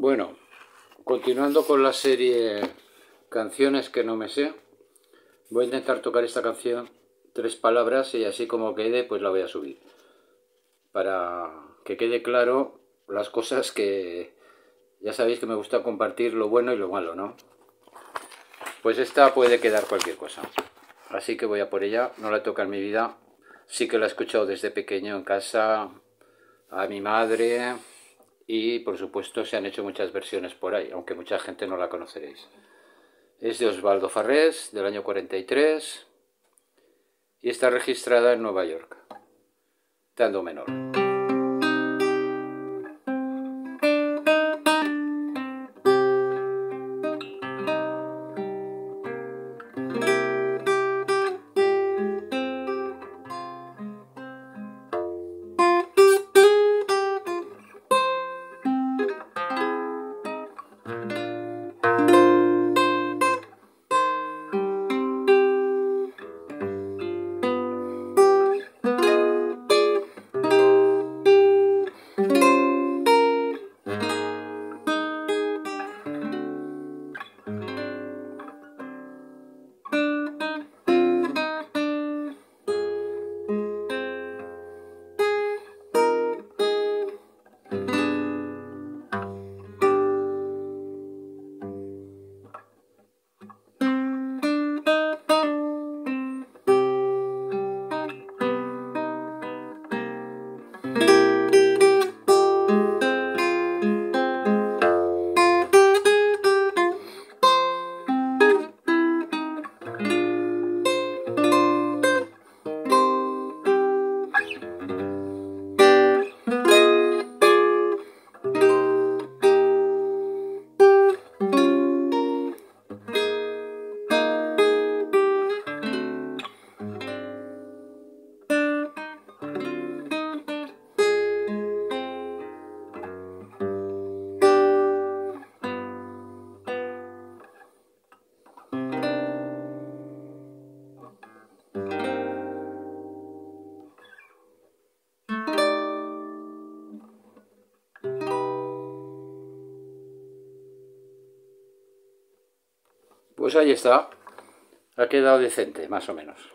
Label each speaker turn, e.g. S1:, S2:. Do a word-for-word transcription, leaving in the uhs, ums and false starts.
S1: Bueno, continuando con la serie Canciones que no me sé, voy a intentar tocar esta canción tres palabras y así como quede, pues la voy a subir. Para que quede claro las cosas que ya sabéis que me gusta compartir lo bueno y lo malo, ¿no? Pues esta puede quedar cualquier cosa. Así que voy a por ella, no la toca en mi vida. Sí que la he escuchado desde pequeño en casa, a mi madre, y por supuesto se han hecho muchas versiones por ahí, aunque mucha gente no la conoceréis. Es de Osvaldo Farrés, del año cuarenta y tres, y está registrada en Nueva York, dando menor. Pues ahí está, ha quedado decente, más o menos.